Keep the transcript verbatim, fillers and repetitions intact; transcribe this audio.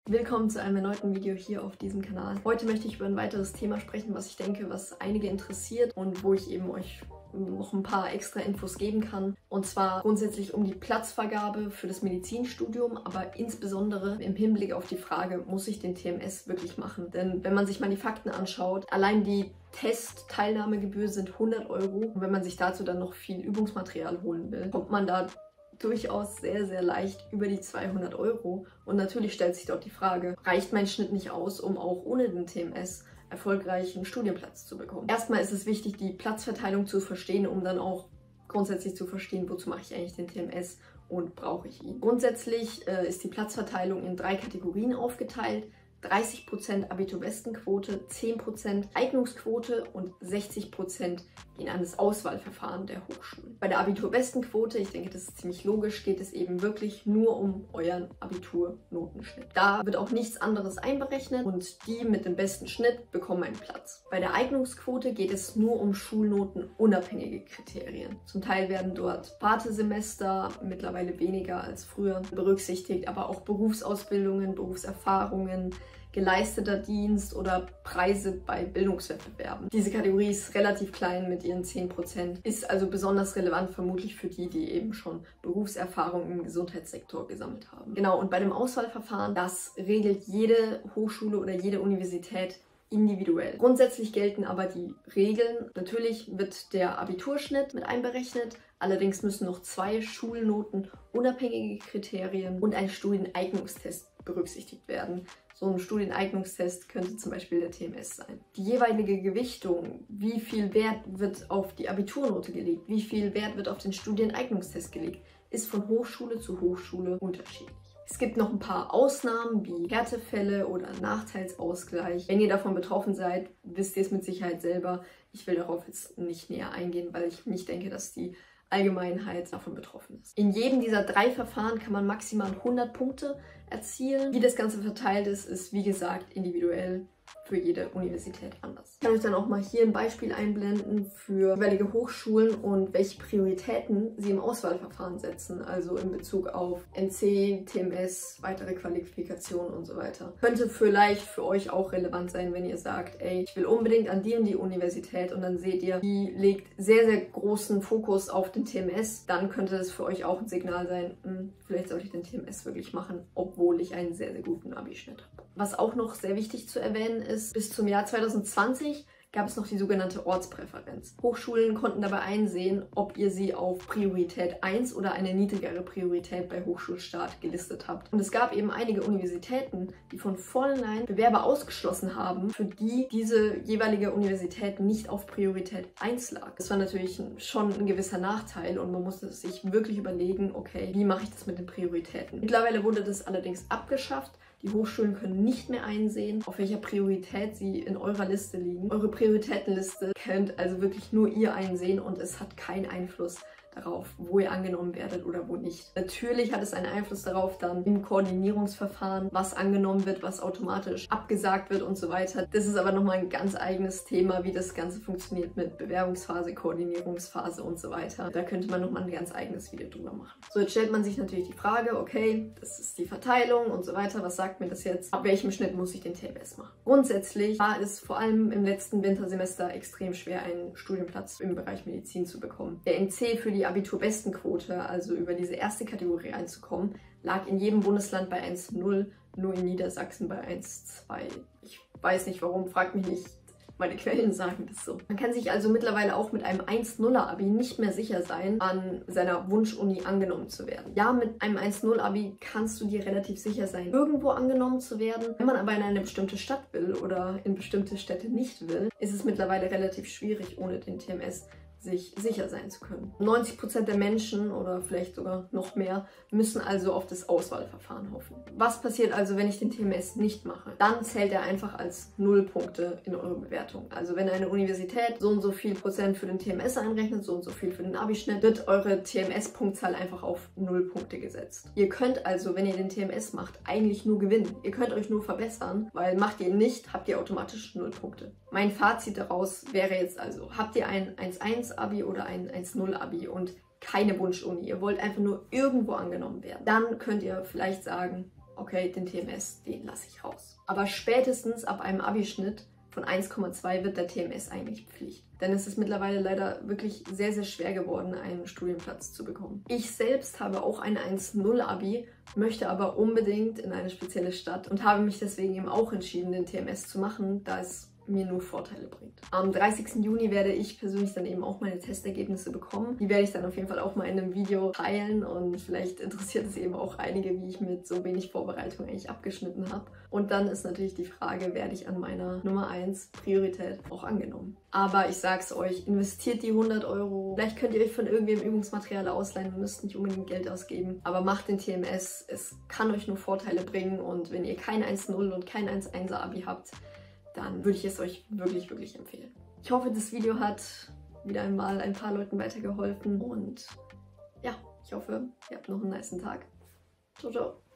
Willkommen zu einem erneuten Video hier auf diesem Kanal. Heute möchte ich über ein weiteres Thema sprechen, was ich denke, was einige interessiert und wo ich eben euch noch ein paar extra Infos geben kann. Und zwar grundsätzlich um die Platzvergabe für das Medizinstudium, aber insbesondere im Hinblick auf die Frage, muss ich den T M S wirklich machen? Denn wenn man sich mal die Fakten anschaut, allein die Testteilnahmegebühr sind hundert Euro. Und wenn man sich dazu dann noch viel Übungsmaterial holen will, kommt man da durchaus sehr, sehr leicht über die zweihundert Euro. Und natürlich stellt sich dort die Frage, reicht mein Schnitt nicht aus, um auch ohne den T M S erfolgreich einen Studienplatz zu bekommen? Erstmal ist es wichtig, die Platzverteilung zu verstehen, um dann auch grundsätzlich zu verstehen, wozu mache ich eigentlich den T M S und brauche ich ihn. Grundsätzlich äh, ist die Platzverteilung in drei Kategorien aufgeteilt. dreißig Prozent Abiturbestenquote, zehn Prozent Eignungsquote und sechzig Prozent gehen an das Auswahlverfahren der Hochschulen. Bei der Abiturbestenquote, ich denke, das ist ziemlich logisch, geht es eben wirklich nur um euren Abiturnotenschnitt. Da wird auch nichts anderes einberechnet und die mit dem besten Schnitt bekommen einen Platz. Bei der Eignungsquote geht es nur um schulnotenunabhängige Kriterien. Zum Teil werden dort Wartesemester, mittlerweile weniger als früher, berücksichtigt, aber auch Berufsausbildungen, Berufserfahrungen, geleisteter Dienst oder Preise bei Bildungswettbewerben. Diese Kategorie ist relativ klein mit ihren zehn Prozent, ist also besonders relevant vermutlich für die, die eben schon Berufserfahrung im Gesundheitssektor gesammelt haben. Genau, und bei dem Auswahlverfahren, das regelt jede Hochschule oder jede Universität individuell. Grundsätzlich gelten aber die Regeln. Natürlich wird der Abiturschnitt mit einberechnet, allerdings müssen noch zwei Schulnoten unabhängige Kriterien und ein Studieneignungstest berücksichtigt werden. So ein Studieneignungstest könnte zum Beispiel der T M S sein. Die jeweilige Gewichtung, wie viel Wert wird auf die Abiturnote gelegt, wie viel Wert wird auf den Studieneignungstest gelegt, ist von Hochschule zu Hochschule unterschiedlich. Es gibt noch ein paar Ausnahmen wie Härtefälle oder Nachteilsausgleich. Wenn ihr davon betroffen seid, wisst ihr es mit Sicherheit selber. Ich will darauf jetzt nicht näher eingehen, weil ich nicht denke, dass die Allgemeinheit davon betroffen ist. In jedem dieser drei Verfahren kann man maximal hundert Punkte erzielen. Wie das Ganze verteilt ist, ist wie gesagt individuell für jede Universität anders. Ich kann euch dann auch mal hier ein Beispiel einblenden für jeweilige Hochschulen und welche Prioritäten sie im Auswahlverfahren setzen, also in Bezug auf N C, T M S, weitere Qualifikationen und so weiter. Könnte vielleicht für euch auch relevant sein, wenn ihr sagt, ey, ich will unbedingt an die und die Universität und dann seht ihr, die legt sehr, sehr großen Fokus auf den T M S, dann könnte das für euch auch ein Signal sein, hm, vielleicht sollte ich den T M S wirklich machen, obwohl ich einen sehr, sehr guten Abischnitt habe. Was auch noch sehr wichtig zu erwähnen ist, bis zum Jahr zweitausendzwanzig gab es noch die sogenannte Ortspräferenz. Hochschulen konnten dabei einsehen, ob ihr sie auf Priorität eins oder eine niedrigere Priorität bei Hochschulstart gelistet habt. Und es gab eben einige Universitäten, die von vornherein Bewerber ausgeschlossen haben, für die diese jeweilige Universität nicht auf Priorität eins lag. Das war natürlich schon ein gewisser Nachteil und man musste sich wirklich überlegen, okay, wie mache ich das mit den Prioritäten? Mittlerweile wurde das allerdings abgeschafft. Die Hochschulen können nicht mehr einsehen, auf welcher Priorität sie in eurer Liste liegen. Eure Prioritätenliste könnt also wirklich nur ihr einsehen und es hat keinen Einfluss darauf, wo ihr angenommen werdet oder wo nicht. Natürlich hat es einen Einfluss darauf dann im Koordinierungsverfahren, was angenommen wird, was automatisch abgesagt wird und so weiter. Das ist aber nochmal ein ganz eigenes Thema, wie das Ganze funktioniert mit Bewerbungsphase, Koordinierungsphase und so weiter. Da könnte man nochmal ein ganz eigenes Video drüber machen. So, jetzt stellt man sich natürlich die Frage, okay, das ist die Verteilung und so weiter. Was sagt mir das jetzt? Ab welchem Schnitt muss ich den T M S machen? Grundsätzlich war es vor allem im letzten Wintersemester extrem schwer, einen Studienplatz im Bereich Medizin zu bekommen. Der N C für die Abiturbestenquote, also über diese erste Kategorie einzukommen, lag in jedem Bundesland bei eins Komma null, nur in Niedersachsen bei eins Komma zwei. Ich weiß nicht warum, fragt mich nicht. Meine Quellen sagen das so. Man kann sich also mittlerweile auch mit einem eins Komma nuller Abi nicht mehr sicher sein, an seiner Wunschuni angenommen zu werden. Ja, mit einem eins Komma null Abi kannst du dir relativ sicher sein, irgendwo angenommen zu werden. Wenn man aber in eine bestimmte Stadt will oder in bestimmte Städte nicht will, ist es mittlerweile relativ schwierig, ohne den T M S sich sicher sein zu können. neunzig Prozent der Menschen oder vielleicht sogar noch mehr müssen also auf das Auswahlverfahren hoffen. Was passiert also, wenn ich den T M S nicht mache? Dann zählt er einfach als Nullpunkte in eure Bewertung. Also wenn eine Universität so und so viel Prozent für den T M S einrechnet, so und so viel für den Abischnitt, wird eure T M S-Punktzahl einfach auf null Punkte gesetzt. Ihr könnt also, wenn ihr den T M S macht, eigentlich nur gewinnen. Ihr könnt euch nur verbessern, weil macht ihr ihn nicht, habt ihr automatisch null Punkte. Mein Fazit daraus wäre jetzt also, habt ihr ein eins Komma eins Abi oder ein eins Komma null Abi und keine Wunschuni, ihr wollt einfach nur irgendwo angenommen werden, dann könnt ihr vielleicht sagen, okay, den T M S, den lasse ich raus. Aber spätestens ab einem Abischnitt von eins Komma zwei wird der T M S eigentlich Pflicht. Denn es ist mittlerweile leider wirklich sehr, sehr schwer geworden, einen Studienplatz zu bekommen. Ich selbst habe auch ein eins Komma null Abi, möchte aber unbedingt in eine spezielle Stadt und habe mich deswegen eben auch entschieden, den T M S zu machen, da es mir nur Vorteile bringt. Am dreißigsten Juni werde ich persönlich dann eben auch meine Testergebnisse bekommen. Die werde ich dann auf jeden Fall auch mal in einem Video teilen und vielleicht interessiert es eben auch einige, wie ich mit so wenig Vorbereitung eigentlich abgeschnitten habe. Und dann ist natürlich die Frage, werde ich an meiner Nummer eins Priorität auch angenommen. Aber ich sag's euch, investiert die hundert Euro. Vielleicht könnt ihr euch von irgendwem Übungsmaterial ausleihen und müsst nicht unbedingt Geld ausgeben. Aber macht den T M S, es kann euch nur Vorteile bringen und wenn ihr kein eins Komma null und kein eins Komma eins Abi habt, dann würde ich es euch wirklich, wirklich empfehlen. Ich hoffe, das Video hat wieder einmal ein paar Leuten weitergeholfen und ja, ich hoffe, ihr habt noch einen nicen Tag. Ciao, ciao.